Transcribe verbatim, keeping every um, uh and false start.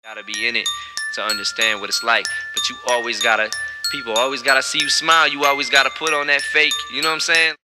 Gotta be in it to understand what it's like, but you always gotta, people always gotta see you smile. You always gotta put on that fake, you know what I'm saying?